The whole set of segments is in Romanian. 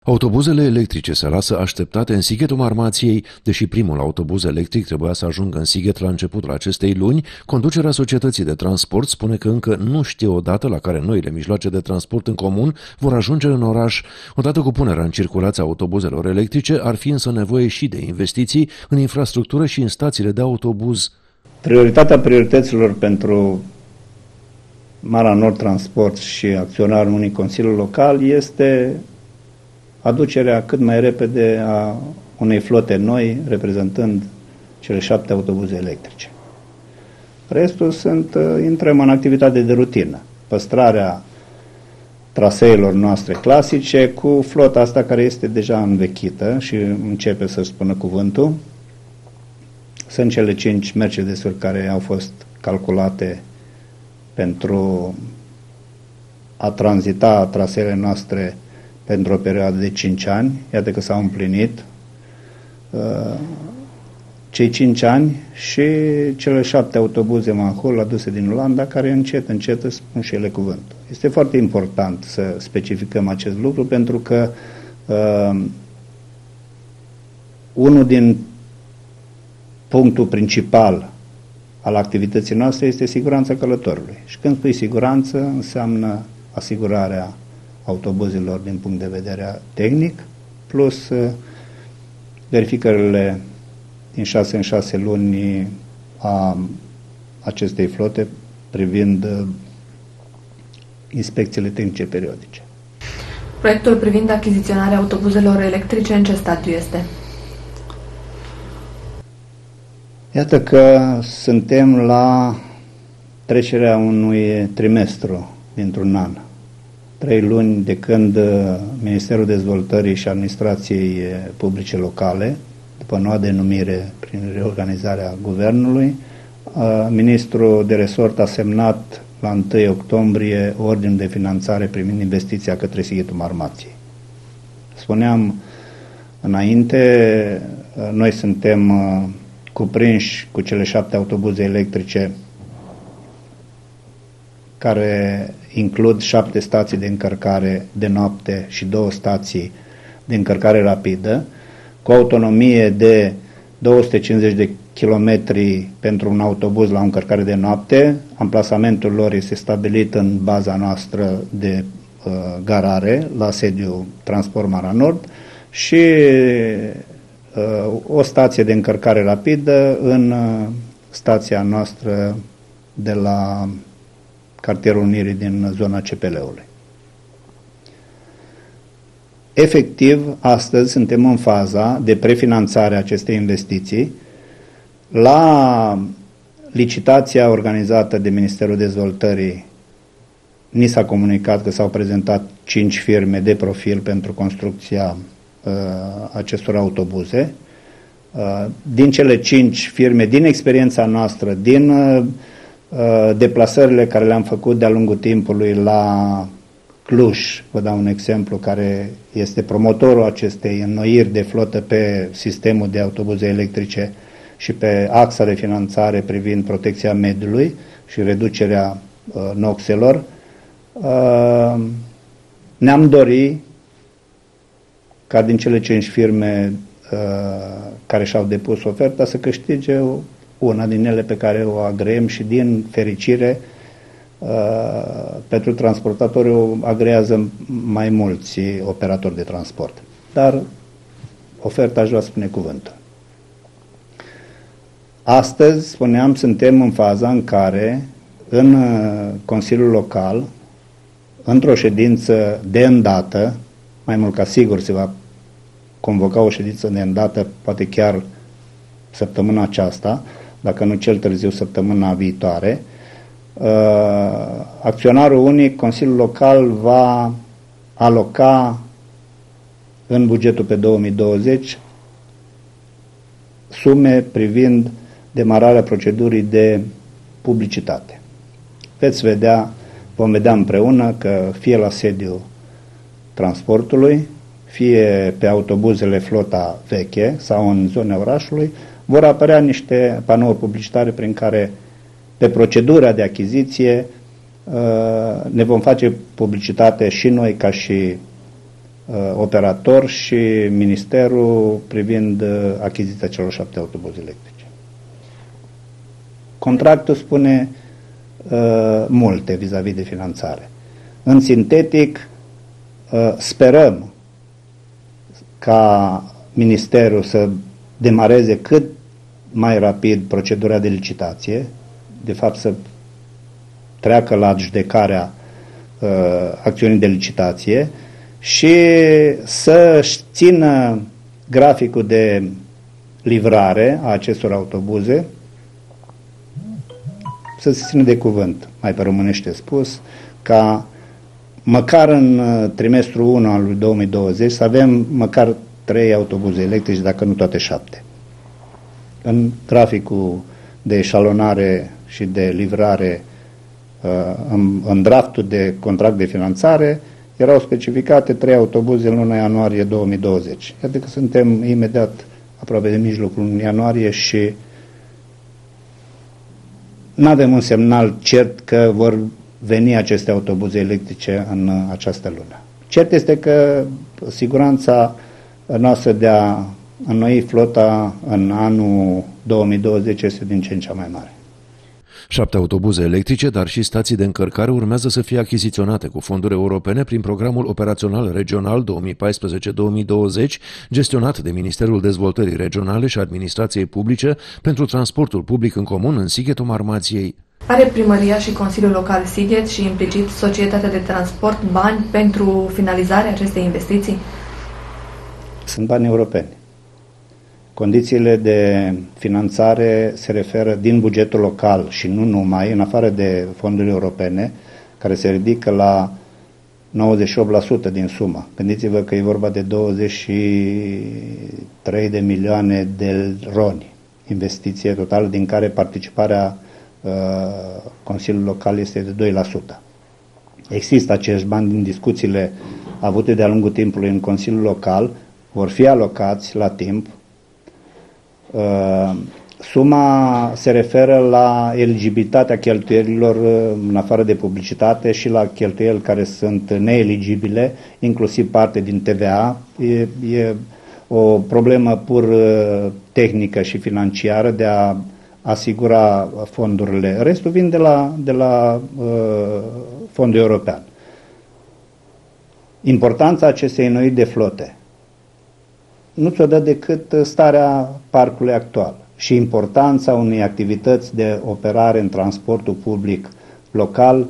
Autobuzele electrice se lasă așteptate în Sighetul Marmației. Deși primul autobuz electric trebuia să ajungă în Sighet la începutul acestei luni, conducerea societății de transport spune că încă nu știe o dată la care noile mijloace de transport în comun vor ajunge în oraș. Odată cu punerea în circulație a autobuzelor electrice, ar fi însă nevoie și de investiții în infrastructură și în stațiile de autobuz. Prioritatea priorităților pentru Mara Nord Transport și acționarul unui consiliu local este aducerea cât mai repede a unei flote noi, reprezentând cele 7 autobuze electrice. Restul intrăm în activitate de rutină, păstrarea traseelor noastre clasice cu flota asta care este deja învechită și începe să spună cuvântul. Sunt cele 5 Mercedes-uri care au fost calculate pentru a tranzita traseele noastre pentru o perioadă de 5 ani. Iată că s-au împlinit cei 5 ani și cele 7 autobuze Manhul aduse din Olanda, care încet spun și ele cuvântul. Este foarte important să specificăm acest lucru, pentru că unul din punctul principal al activității noastre este siguranța călătorului. Și când spui siguranță, înseamnă asigurarea autobuzelor din punct de vedere tehnic, plus verificările din 6 în 6 luni a acestei flote privind inspecțiile tehnice periodice. Proiectul privind achiziționarea autobuzelor electrice în ce stadiu este? Iată că suntem la trecerea unui trimestru dintr-un an. 3 luni de când Ministerul Dezvoltării și Administrației Publice Locale, după noua denumire prin reorganizarea guvernului, ministrul de resort a semnat la 1 octombrie ordinul de finanțare privind investiția către Sighetul Marmației. Spuneam înainte, noi suntem cuprinși cu cele 7 autobuze electrice care includ 7 stații de încărcare de noapte și 2 stații de încărcare rapidă, cu autonomie de 250 de kilometri pentru un autobuz la o încărcare de noapte. Amplasamentul lor este stabilit în baza noastră de garare la sediul Transport Mara Nord și o stație de încărcare rapidă în stația noastră de la Cartierul Unirii din zona CPL-ului. Efectiv, astăzi suntem în faza de prefinanțare a acestei investiții. La licitația organizată de Ministerul Dezvoltării ni s-a comunicat că s-au prezentat 5 firme de profil pentru construcția acestor autobuze. Din cele 5 firme, din experiența noastră, din deplasările care le-am făcut de-a lungul timpului la Cluj, vă dau un exemplu, care este promotorul acestei înnoiri de flotă pe sistemul de autobuze electrice și pe axa de finanțare privind protecția mediului și reducerea noxelor, ne-am dorit ca din cele 5 firme care și-au depus oferta să câștige una din ele pe care o agreem și din fericire pentru transportatori o agrează mai mulți operatori de transport. Dar oferta își va spune cuvântul. Astăzi, spuneam, suntem în faza în care în Consiliul Local, într-o ședință de îndată, mai mult ca sigur se va convoca o ședință de îndată, poate chiar săptămâna aceasta, dacă nu cel târziu săptămâna viitoare, acționarul unic, Consiliul Local, va aloca în bugetul pe 2020 sume privind demararea procedurii de publicitate. Veți vedea, vom vedea împreună că fie la sediul transportului, fie pe autobuzele flota veche sau în zona orașului, vor apărea niște panouri publicitare prin care, pe procedura de achiziție, ne vom face publicitate și noi ca și operator și Ministerul privind achiziția celor 7 autobuze electrice. Contractul spune multe vis-a-vis de finanțare. În sintetic, sperăm ca Ministerul să demareze cât mai rapid procedura de licitație, de fapt să treacă la judecarea acțiunii de licitație și să-și țină graficul de livrare a acestor autobuze, să se țină de cuvânt, mai pe românește spus, ca măcar în trimestrul 1 al lui 2020 să avem măcar 3 autobuze electrice, dacă nu toate 7. În graficul de eșalonare și de livrare, în draftul de contract de finanțare, erau specificate 3 autobuze în luna ianuarie 2020. Iată că suntem imediat aproape de mijlocul lunii ianuarie și nu avem un semnal cert că vor veni aceste autobuze electrice în această lună. Cert este că siguranța noastră de a înnoi flota în anul 2020 este din ce în ce mai mare. 7 autobuze electrice, dar și stații de încărcare urmează să fie achiziționate cu fonduri europene prin Programul Operațional Regional 2014-2020, gestionat de Ministerul Dezvoltării Regionale și Administrației Publice pentru transportul public în comun în Sighetul Marmației. Are primăria și Consiliul Local Sighet și implicit Societatea de Transport bani pentru finalizarea acestei investiții? Sunt bani europeni. Condițiile de finanțare se referă din bugetul local și nu numai, în afară de fonduri europene, care se ridică la 98% din sumă. Gândiți-vă că e vorba de 23 de milioane de roni investiție totală, din care participarea Consiliului Local este de 2%. Există acești bani din discuțiile avute de-a lungul timpului în Consiliul Local, vor fi alocați la timp. Suma se referă la eligibilitatea cheltuielilor în afară de publicitate și la cheltuieli care sunt neeligibile, inclusiv parte din TVA. E o problemă pur tehnică și financiară de a asigura fondurile. Restul vin de la fondul european. Importanța acestei înnoiri de flote nu ți-o dă decât starea parcului actual și importanța unei activități de operare în transportul public local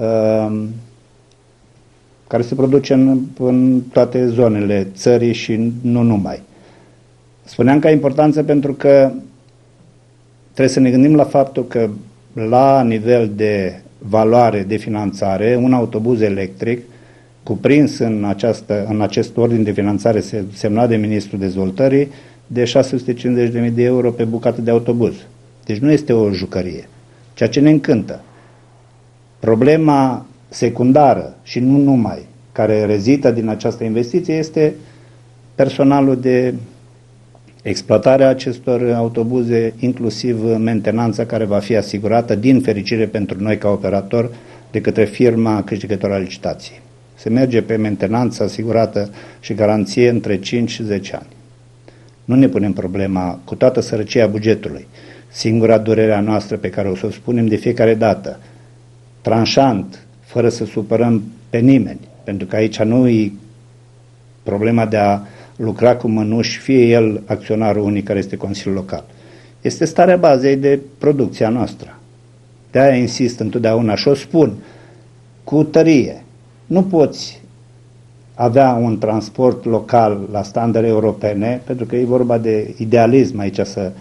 care se produce în toate zonele țării și nu numai. Spuneam că ai importanță pentru că trebuie să ne gândim la faptul că la nivel de valoare de finanțare, un autobuz electric cuprins în acest ordin de finanțare semnat de Ministrul Dezvoltării de 650.000 de euro pe bucată de autobuz. Deci nu este o jucărie. Ceea ce ne încântă. Problema secundară și nu numai care rezultă din această investiție este personalul de exploatare a acestor autobuze, inclusiv mentenanța care va fi asigurată din fericire pentru noi ca operator de către firma câștigătoare a licitației. Se merge pe mentenanță asigurată și garanție între 5 și 10 ani. Nu ne punem problema cu toată sărăcia bugetului. Singura durerea noastră pe care o să o spunem de fiecare dată, tranșant, fără să supărăm pe nimeni, pentru că aici nu e problema de a lucra cu mânuși, fie el acționarul unic care este Consiliul Local. Este starea bazei de producția noastră. De-aia insist întotdeauna și o spun cu tărie. Nu poți avea un transport local la standarde europene, pentru că e vorba de idealism aici să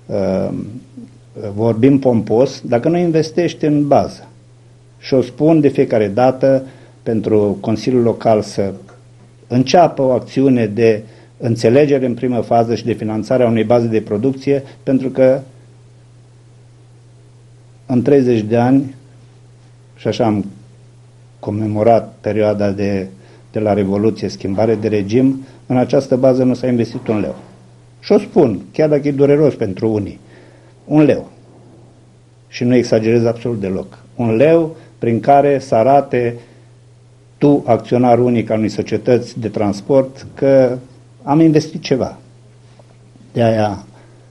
vorbim pompos, dacă nu investești în bază. Și o spun de fiecare dată pentru Consiliul Local să înceapă o acțiune de înțelegere în primă fază și de finanțare a unei baze de producție, pentru că în 30 de ani, și așa am comemorat perioada de la Revoluție, schimbare de regim, în această bază nu s-a investit un leu. Și o spun, chiar dacă e dureros pentru unii, un leu. Și nu exagerez absolut deloc. Un leu prin care să arate tu, acționar unic al unei societăți de transport, că am investit ceva. De aia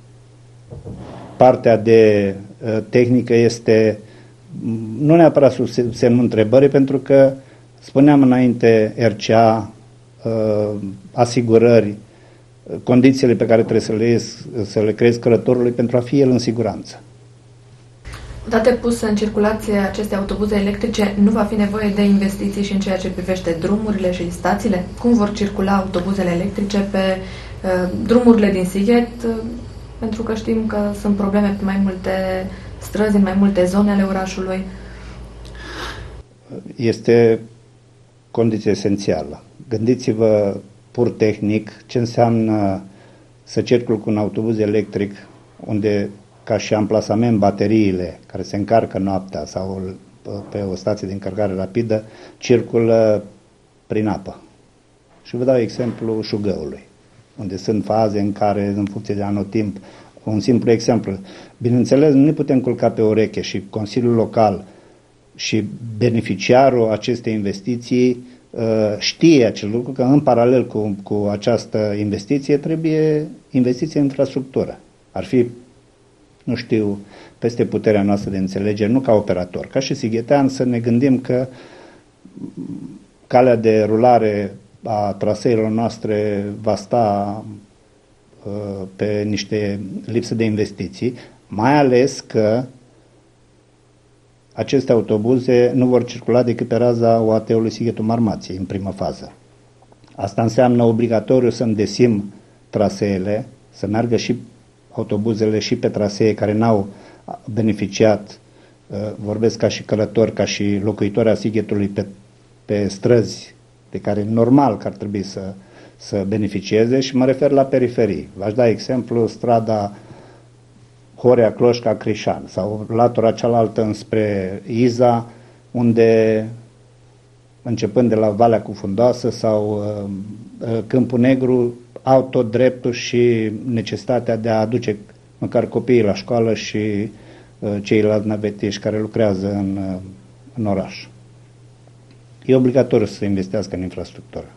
partea de tehnică este nu neapărat sub semnul întrebării, pentru că spuneam înainte RCA, asigurări, condițiile pe care trebuie să le creezi călătorului pentru a fi el în siguranță. Odată pus în circulație aceste autobuze electrice, nu va fi nevoie de investiții și în ceea ce privește drumurile și stațiile? Cum vor circula autobuzele electrice pe drumurile din Sighet? Pentru că știm că sunt probleme pe mai multe străzi, în mai multe zone ale orașului. Este condiție esențială. Gândiți-vă pur tehnic ce înseamnă să circul cu un autobuz electric unde, ca și amplasament, bateriile care se încarcă noaptea sau pe o stație de încărcare rapidă circulă prin apă. Și vă dau exemplu Șugăului, unde sunt faze în care, în funcție de anotimp, un simplu exemplu. Bineînțeles, nu ne putem culca pe ureche și Consiliul Local și beneficiarul acestei investiții știe acel lucru, că în paralel cu această investiție trebuie investiție în infrastructură. Ar fi, nu știu, peste puterea noastră de înțelegere, nu ca operator, ca și sighetean, să ne gândim că calea de rulare a traseelor noastre va sta pe niște lipsă de investiții, mai ales că aceste autobuze nu vor circula decât pe raza OAT-ului Sighetul Marmației, în primă fază. Asta înseamnă obligatoriu să îndesim traseele, să meargă și autobuzele și pe trasee care n-au beneficiat, vorbesc ca și călători, ca și locuitori a Sighetului, pe străzi de care normal că ar trebui să beneficieze, și mă refer la periferii. V-aș da exemplu strada Horea, Cloșca, Crișan sau latura cealaltă înspre Iza, unde, începând de la Valea Cufundoasă sau Câmpul Negru, au tot dreptul și necesitatea de a aduce măcar copiii la școală și ceilalți navetiști care lucrează în oraș. E obligatoriu să se investească în infrastructură.